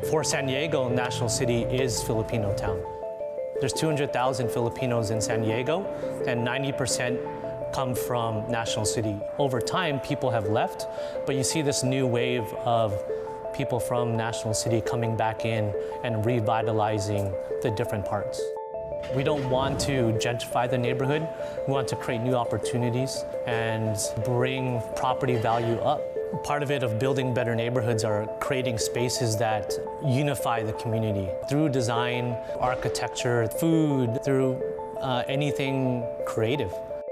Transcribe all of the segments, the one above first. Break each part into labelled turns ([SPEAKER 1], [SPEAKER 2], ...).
[SPEAKER 1] For San Diego, National City is Filipino town. There's 200,000 Filipinos in San Diego, and 90% come from National City. Over time, people have left, but you see this new wave of people from National City coming back in and revitalizing the different parts. We don't want to gentrify the neighborhood. We want to create new opportunities and bring property value up. Part of it of building better neighborhoods are creating spaces that unify the community through design, architecture, food, through anything creative.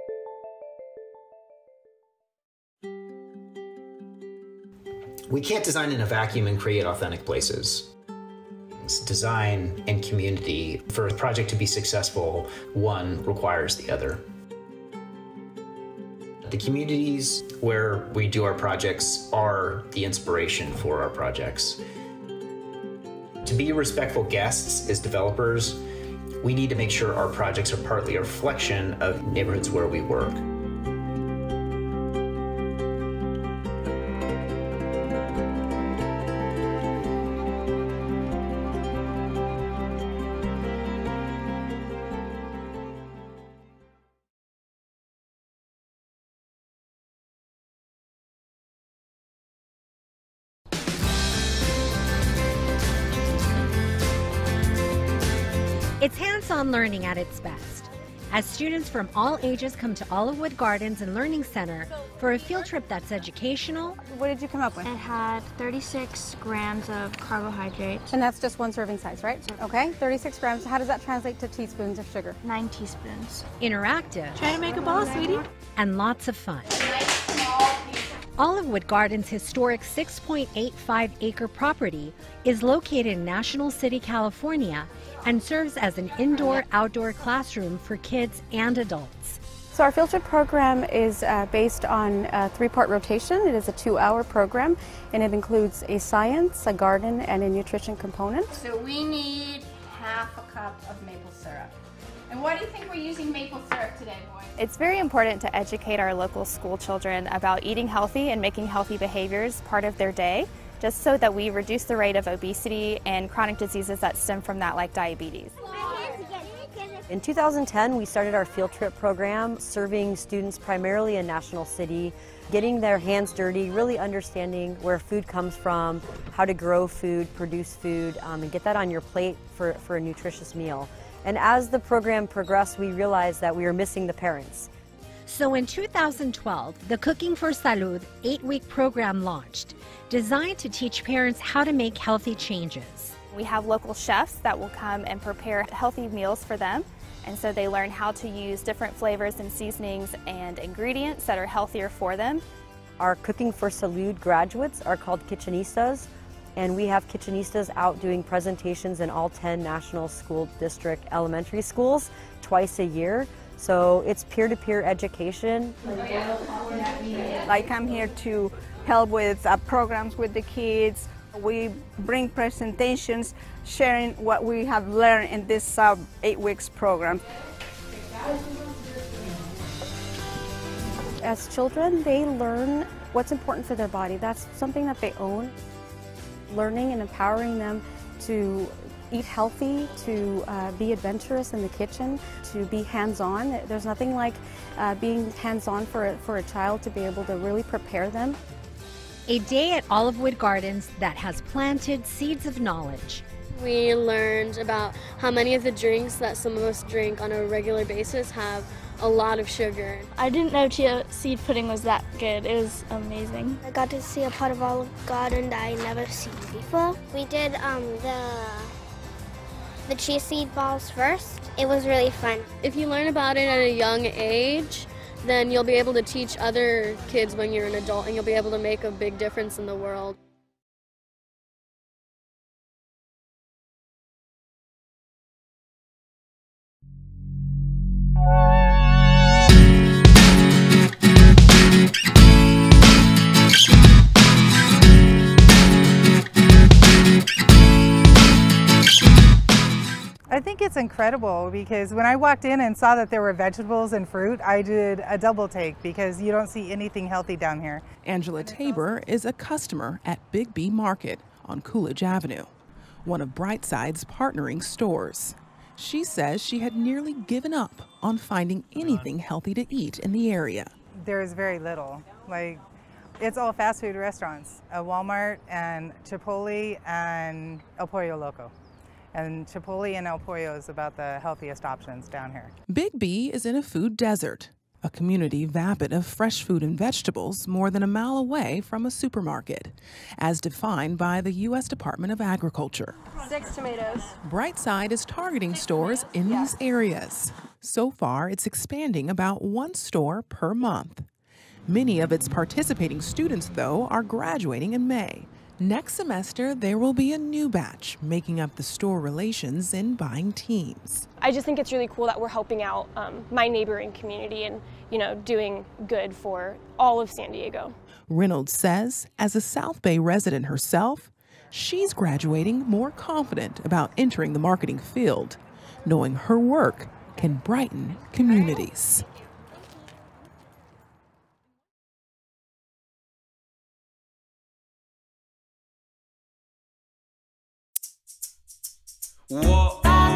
[SPEAKER 2] We can't design in a vacuum and create authentic places. Design and community, for a project to be successful, one requires the other. The communities where we do our projects are the inspiration for our projects. To be respectful guests as developers, we need to make sure our projects are partly a reflection of neighborhoods where we work.
[SPEAKER 3] It's hands-on learning at its best, as students from all ages come to Olivewood Gardens and Learning Center for a field trip that's educational.
[SPEAKER 4] What did you come up with?
[SPEAKER 5] It had 36 grams of carbohydrates.
[SPEAKER 4] And that's just one serving size, right? Okay, 36 grams. How does that translate to teaspoons of sugar?
[SPEAKER 5] 9 teaspoons.
[SPEAKER 3] Interactive.
[SPEAKER 5] Trying to make a ball, sweetie.
[SPEAKER 3] And lots of fun. Olivewood Gardens' historic 6.85-acre property is located in National City, California, and serves as an indoor-outdoor classroom for kids and adults.
[SPEAKER 4] So our field trip program is based on a 3-part rotation. It is a 2-hour program, and it includes a science, a garden, and a nutrition component.
[SPEAKER 6] So we need half a cup of maple syrup. And why do you think we're using maple syrup today, boys?
[SPEAKER 7] It's very important to educate our local school children about eating healthy and making healthy behaviors part of their day, just so that we reduce the rate of obesity and chronic diseases that stem from that, like diabetes.
[SPEAKER 8] In 2010, we started our field trip program, serving students primarily in National City, getting their hands dirty, really understanding where food comes from, how to grow food, produce food, and get that on your plate for a nutritious meal. And as the program progressed, we realized that we were missing the parents.
[SPEAKER 3] So in 2012, the Cooking for Salud 8-week program launched, designed to teach parents how to make healthy changes.
[SPEAKER 7] We have local chefs that will come and prepare healthy meals for them, and so they learn how to use different flavors and seasonings and ingredients that are healthier for them.
[SPEAKER 8] Our Cooking for Salud graduates are called kitchenistas, and we have kitchenistas out doing presentations in all 10 National School District elementary schools twice a year. So it's peer-to-peer education.
[SPEAKER 9] I come here to help with programs with the kids. We bring presentations sharing what we have learned in this 8 weeks program.
[SPEAKER 4] As children, they learn what's important for their body. That's something that they own. Learning and empowering them to eat healthy, to be adventurous in the kitchen, to be hands-on. There's nothing like being hands-on for a child to be able to really prepare them.
[SPEAKER 3] A day at Olivewood Gardens that has planted seeds of knowledge.
[SPEAKER 10] We learned about how many of the drinks that some of us drink on a regular basis have a lot of sugar.
[SPEAKER 5] I didn't know chia seed pudding was that good. It was amazing.
[SPEAKER 11] I got to see a part of Olive Garden that I never seen before. We did the chia seed balls first. It was really fun.
[SPEAKER 10] If you learn about it at a young age, then you'll be able to teach other kids when you're an adult, and you'll be able to make a big difference in the world.
[SPEAKER 12] I think it's incredible because when I walked in and saw that there were vegetables and fruit, I did a double take because you don't see anything healthy down here.
[SPEAKER 13] Angela Tabor is a customer at Big B Market on Coolidge Avenue. one of Brightside's partnering stores. She says she had nearly given up on finding anything healthy to eat in the area.
[SPEAKER 12] There is very little. Like, it's all fast food restaurants, a Walmart and Chipotle and El Pollo Loco. And Chipotle and El Pollo is about the healthiest options down here.
[SPEAKER 13] Big B is in a food desert, a community vapid of fresh food and vegetables more than a mile away from a supermarket, as defined by the U.S. Department of Agriculture.
[SPEAKER 14] 6 tomatoes.
[SPEAKER 13] Brightside is targeting stores in these areas. So far, it's expanding about 1 store per month. Many of its participating students, though, are graduating in May. Next semester, there will be a new batch making up the store relations and buying teams.
[SPEAKER 14] I just think it's really cool that we're helping out my neighboring community and, doing good for all of San Diego.
[SPEAKER 13] Reynolds says, as a South Bay resident herself, she's graduating more confident about entering the marketing field, knowing her work can brighten communities.
[SPEAKER 15] Whoa.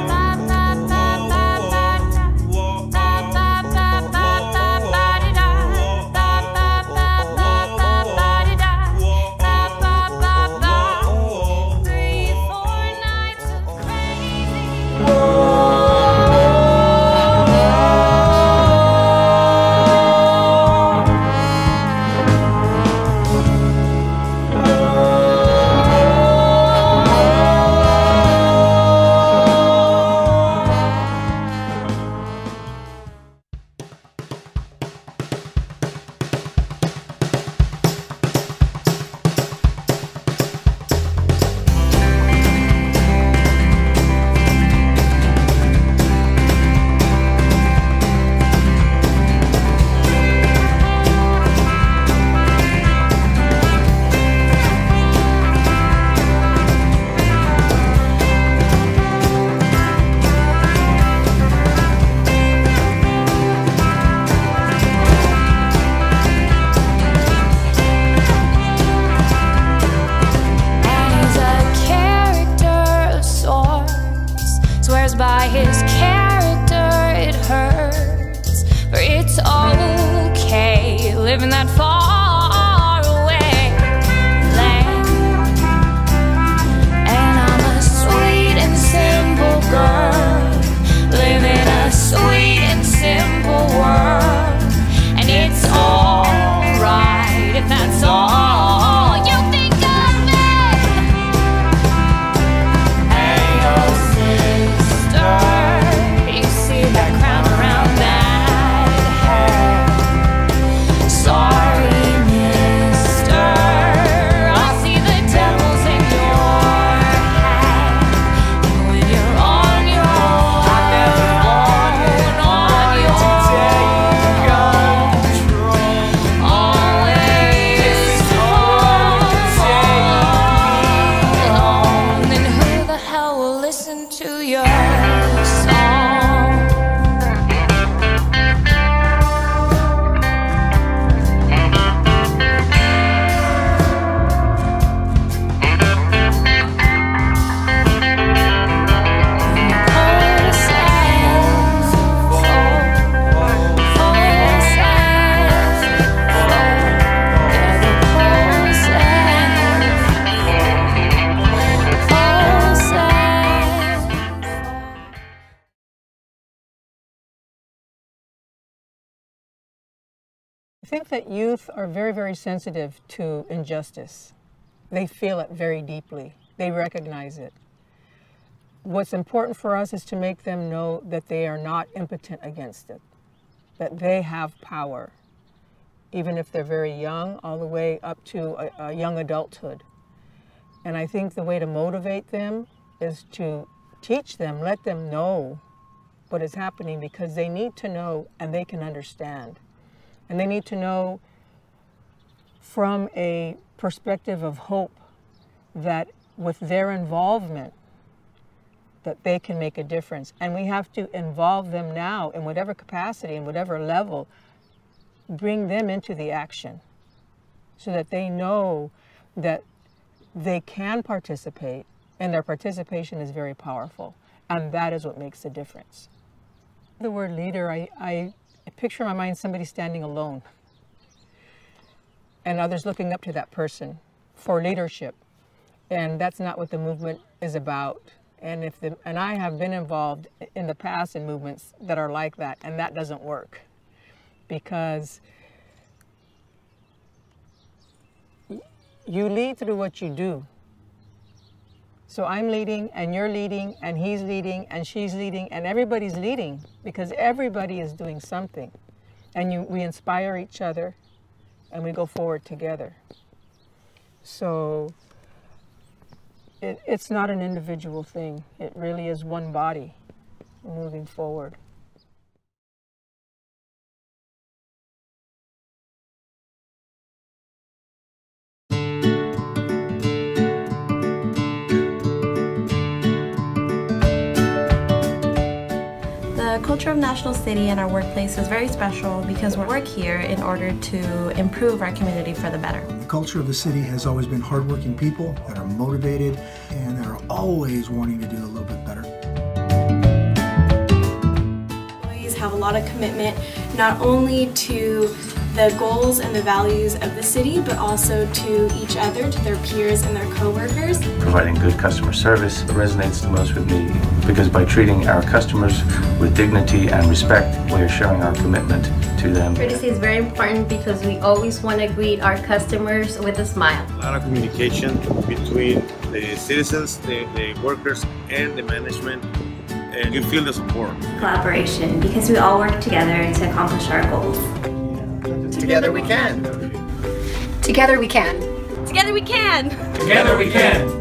[SPEAKER 16] By his character it hurts, for it's okay living that far away land. And I'm a sweet and simple girl, living a sweet and simple world. And it's alright if that's all you think of me. Hey, oh sis, you see that crown around that head? Sorry, mister, I see the devil's in your head. And when you're on your own, on your own, always then who the hell will listen to your
[SPEAKER 17] I think that youth are very, very sensitive to injustice. They feel it very deeply. They recognize it. What's important for us is to make them know that they are not impotent against it, that they have power, even if they're very young, all the way up to a young adulthood. And I think the way to motivate them is to teach them, let them know what is happening, because they need to know and they can understand. And they need to know from a perspective of hope that with their involvement, that they can make a difference. And we have to involve them now in whatever capacity, in whatever level, bring them into the action so that they know that they can participate and their participation is very powerful, and that is what makes the difference. The word leader, I picture in my mind somebody standing alone and others looking up to that person for leadership, and that's not what the movement is about. And I have been involved in the past in movements that are like that, and that doesn't work, because you lead through what you do. So I'm leading, and you're leading, and he's leading, and she's leading, and everybody's leading, because everybody is doing something. And we inspire each other, and we go forward together. So it's not an individual thing. It really is one body moving forward.
[SPEAKER 15] The culture of National City and our workplace is very special because we work here in order to improve our community for the better.
[SPEAKER 18] The culture of the city has always been hardworking people that are motivated and that are always wanting to do a little bit better.
[SPEAKER 19] Employees have a lot of commitment not only to the goals and the values of the city, but also to each other, to their peers and their coworkers.
[SPEAKER 20] Providing good customer service resonates the most with me, because by treating our customers with dignity and respect, we are showing our commitment to them.
[SPEAKER 21] Courtesy is very important because we always want to greet our customers with a smile.
[SPEAKER 22] A lot of communication between the citizens, the workers, and the management, and you feel the support.
[SPEAKER 21] Collaboration, because we all work together to accomplish our goals.
[SPEAKER 23] Together we can.
[SPEAKER 21] Together we can.
[SPEAKER 19] Together we can.
[SPEAKER 23] Together we can.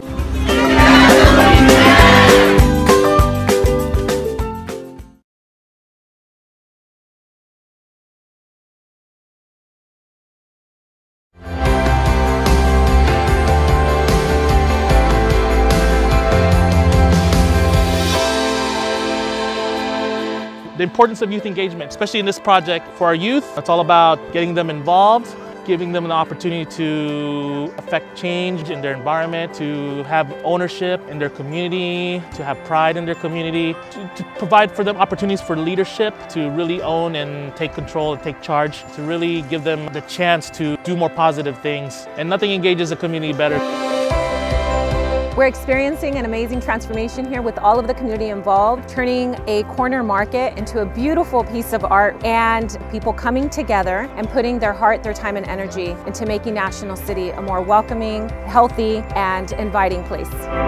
[SPEAKER 24] The importance of youth engagement, especially in this project for our youth. It's all about getting them involved, giving them an opportunity to affect change in their environment, to have ownership in their community, to have pride in their community, to provide for them opportunities for leadership, to really own and take control and take charge, to really give them the chance to do more positive things. And nothing engages a community better.
[SPEAKER 25] We're experiencing an amazing transformation here with all of the community involved, turning a corner market into a beautiful piece of art, and people coming together and putting their heart, their time, and energy into making National City a more welcoming, healthy, and inviting place.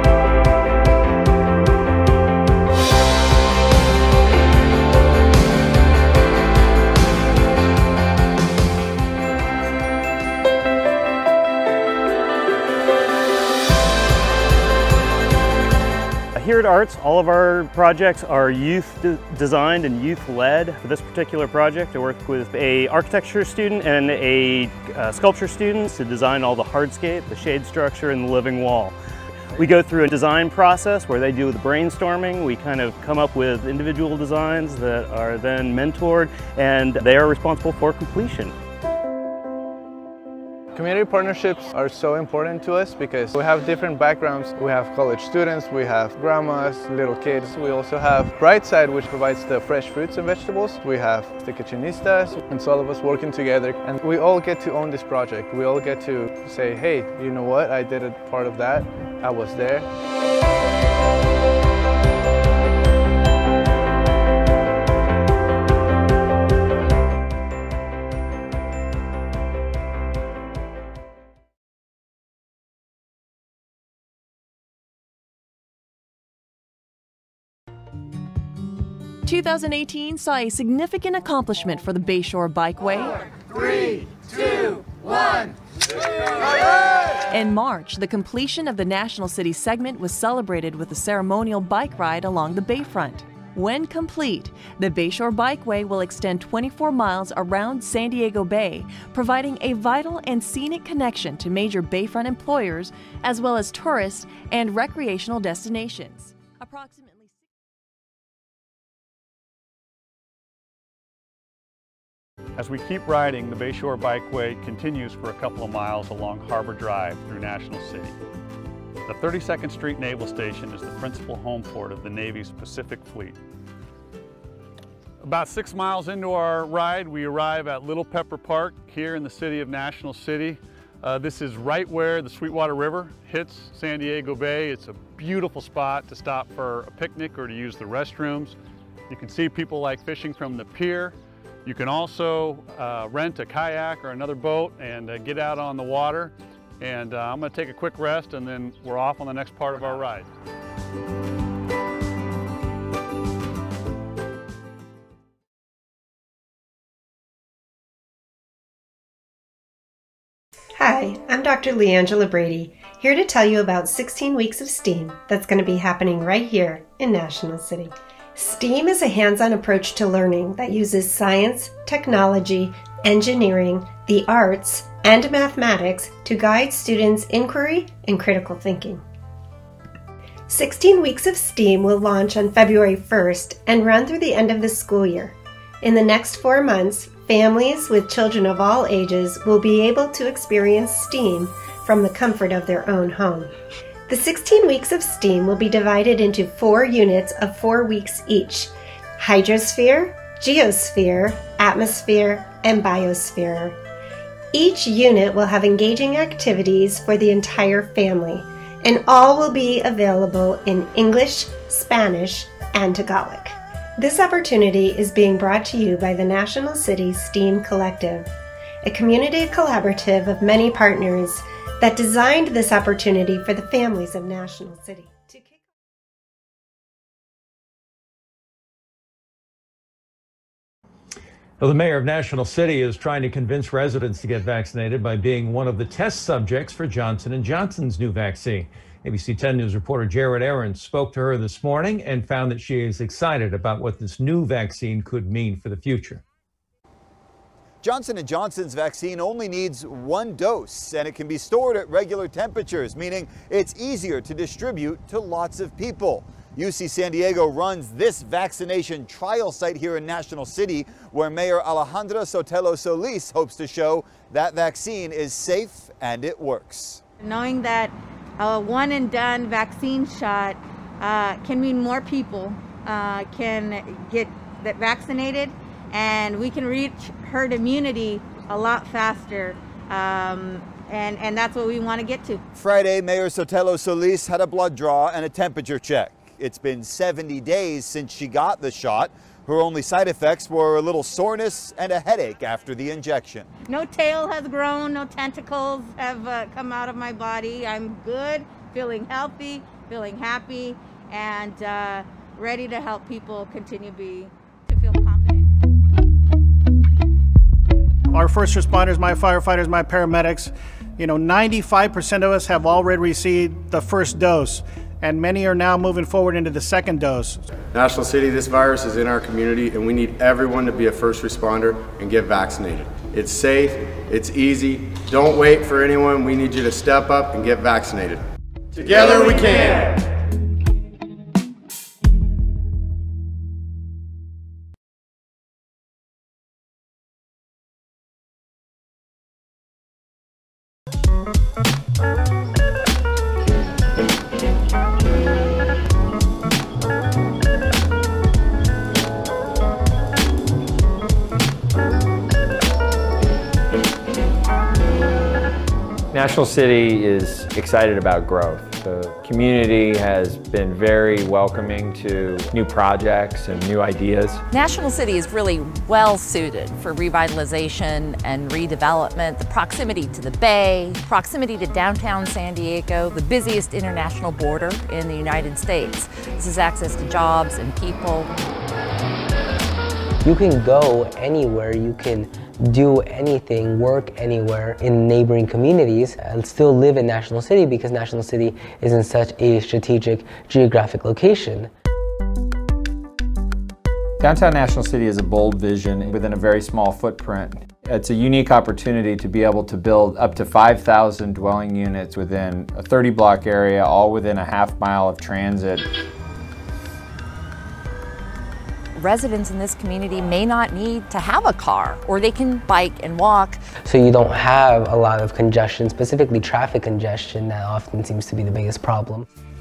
[SPEAKER 26] Here at Arts, all of our projects are youth designed and youth led. For this particular project, I worked with an architecture student and a sculpture student to design all the hardscape, the shade structure, and the living wall. We go through a design process where they do the brainstorming. We kind of come up with individual designs that are then mentored, and they are responsible for completion.
[SPEAKER 27] Community partnerships are so important to us because we have different backgrounds. We have college students, we have grandmas, little kids. We also have Brightside, which provides the fresh fruits and vegetables. We have the kitchenistas, and so all of us working together. And we all get to own this project. We all get to say, hey, you know what? I did a part of that. I was there.
[SPEAKER 28] In 2018 saw a significant accomplishment for the Bayshore Bikeway.
[SPEAKER 23] 4, 3, 2, 1.
[SPEAKER 28] In March, the completion of the National City segment was celebrated with a ceremonial bike ride along the Bayfront. When complete, the Bayshore Bikeway will extend 24 miles around San Diego Bay, providing a vital and scenic connection to major Bayfront employers as well as tourist and recreational destinations. Approximately
[SPEAKER 29] As we keep riding, the Bayshore Bikeway continues for a couple of miles along Harbor Drive through National City. The 32nd Street Naval Station is the principal home port of the Navy's Pacific Fleet. About 6 miles into our ride, we arrive at Little Pepper Park here in the city of National City. This is right where the Sweetwater River hits San Diego Bay. It's a beautiful spot to stop for a picnic or to use the restrooms. You can see people like fishing from the pier. You can also rent a kayak or another boat and get out on the water. And I'm going to take a quick rest and then we're off on the next part of our ride.
[SPEAKER 1] Hi, I'm Dr. Leangela Brady, here to tell you about 16 weeks of STEAM that's going to be happening right here in National City. STEAM is a hands-on approach to learning that uses science, technology, engineering, the arts, and mathematics to guide students' inquiry and critical thinking. 16 weeks of STEAM will launch on February 1st and run through the end of the school year. In the next 4 months, families with children of all ages will be able to experience STEAM from the comfort of their own home. The 16 weeks of STEAM will be divided into 4 units of 4 weeks each: hydrosphere, geosphere, atmosphere, and biosphere. Each unit will have engaging activities for the entire family, and all will be available in English, Spanish, and Tagalog. This opportunity is being brought to you by the National City STEAM Collective, a community collaborative of many partners that designed this opportunity for the families of National City.
[SPEAKER 2] Well, the mayor of National City is trying to convince residents to get vaccinated by being one of the test subjects for Johnson & Johnson's new vaccine. ABC 10 News reporter Jared Aarons spoke to her this morning and found that she is excited about what this new vaccine could mean for the future.
[SPEAKER 3] Johnson & Johnson's vaccine only needs 1 dose, and it can be stored at regular temperatures, meaning it's easier to distribute to lots of people. UC San Diego runs this vaccination trial site here in National City, where Mayor Alejandra Sotelo Solis hopes to show that vaccine is safe and it works.
[SPEAKER 4] Knowing that a one-and-done vaccine shot can mean more people can get vaccinated, and we can reach herd immunity a lot faster, and that's what we want to get to.
[SPEAKER 3] Friday, Mayor Sotelo Solis had a blood draw and a temperature check. It's been 70 days since she got the shot. Her only side effects were a little soreness and a headache after the injection.
[SPEAKER 4] No tail has grown, no tentacles have come out of my body. I'm good, feeling healthy, feeling happy, and ready to help people continue to feel confident.
[SPEAKER 5] Our first responders, my firefighters, my paramedics, 95% of us have already received the first dose, and many are now moving forward into the second dose.
[SPEAKER 6] National City, this virus is in our community, and we need everyone to be a first responder and get vaccinated. It's safe, it's easy. Don't wait for anyone. We need you to step up and get vaccinated.
[SPEAKER 23] Together we can.
[SPEAKER 7] National City is excited about growth. The community has been very welcoming to new projects and new ideas.
[SPEAKER 8] National City is really well suited for revitalization and redevelopment. The proximity to the Bay, proximity to downtown San Diego, the busiest international border in the United States. This is access to jobs and people.
[SPEAKER 9] You can go anywhere, you can do anything, work anywhere in neighboring communities and still live in National City because National City is in such a strategic geographic location.
[SPEAKER 7] Downtown National City is a bold vision within a very small footprint. It's a unique opportunity to be able to build up to 5,000 dwelling units within a 30-block area, all within a half mile of transit.
[SPEAKER 8] residents in this community may not need to have a car, or they can bike and walk.
[SPEAKER 9] So you don't have a lot of congestion, specifically traffic congestion, that often seems to be the biggest problem.